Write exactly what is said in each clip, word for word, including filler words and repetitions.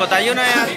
बताइए ना यार।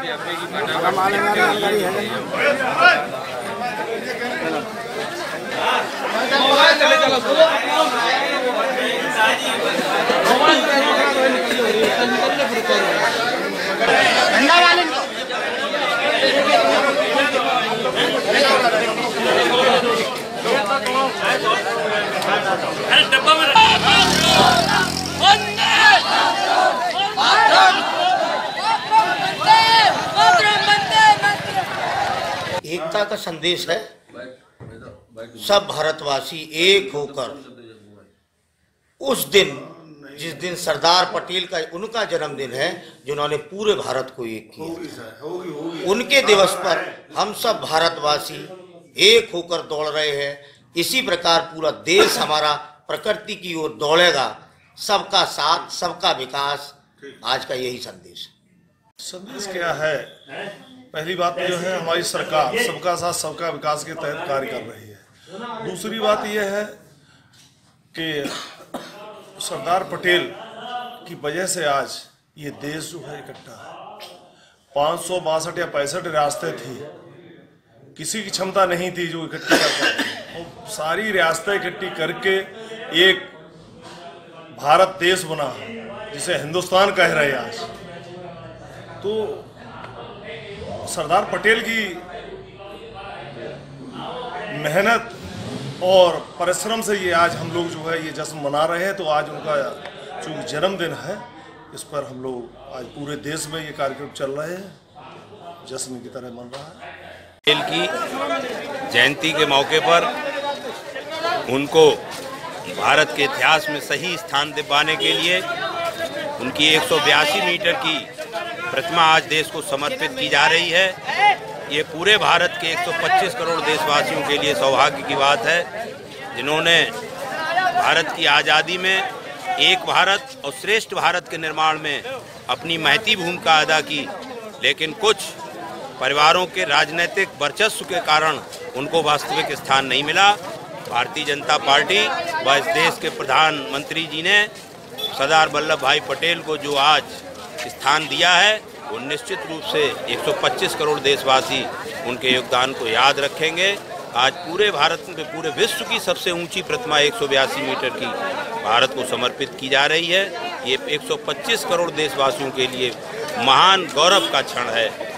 एकता का संदेश है। सब भारतवासी एक होकर उस दिन, जिस दिन सरदार पटेल का उनका जन्मदिन है, जिन्होंने पूरे भारत को एक किया, उनके दिवस पर हम सब भारतवासी एक होकर दौड़ रहे हैं। इसी प्रकार पूरा देश हमारा प्रकृति की ओर दौड़ेगा। सबका साथ, सबका विकास, आज का यही संदेश। संदेश क्या है? पहली बात जो है, हमारी सरकार सबका साथ सबका विकास के तहत कार्य कर रही है। दूसरी बात यह है कि सरदार पटेल की वजह से आज ये देश जो है इकट्ठा है। पाँच सौ बासठ या पैंसठ रियासतें थी, किसी की क्षमता नहीं थी जो इकट्ठी कर पाती, और सारी रियासतें इकट्ठी करके एक भारत देश बना, जिसे हिंदुस्तान कह रहे हैं आज। तो सरदार पटेल की मेहनत और परिश्रम से ये आज हम लोग जो है ये जश्न मना रहे हैं। तो आज उनका जो जन्मदिन है, इस पर हम लोग आज पूरे देश में ये कार्यक्रम चल रहे हैं, जश्न की तरह मन रहा है। पटेल की जयंती के मौके पर उनको भारत के इतिहास में सही स्थान दिलवाने के लिए उनकी एक सौ बयासी मीटर की प्रतिमा आज देश को समर्पित की जा रही है। ये पूरे भारत के एक सौ पच्चीस करोड़ देशवासियों के लिए सौभाग्य की बात है, जिन्होंने भारत की आज़ादी में एक भारत और श्रेष्ठ भारत के निर्माण में अपनी महती भूमिका अदा की। लेकिन कुछ परिवारों के राजनीतिक वर्चस्व के कारण उनको वास्तविक स्थान नहीं मिला। भारतीय जनता पार्टी व इस देश के प्रधानमंत्री जी ने सरदार वल्लभ भाई पटेल को जो आज स्थान दिया है, वो निश्चित रूप से एक सौ पच्चीस करोड़ देशवासी उनके योगदान को याद रखेंगे। आज पूरे भारत में, पूरे विश्व की सबसे ऊंची प्रतिमा एक सौ बयासी मीटर की भारत को समर्पित की जा रही है। ये एक सौ पच्चीस करोड़ देशवासियों के लिए महान गौरव का क्षण है।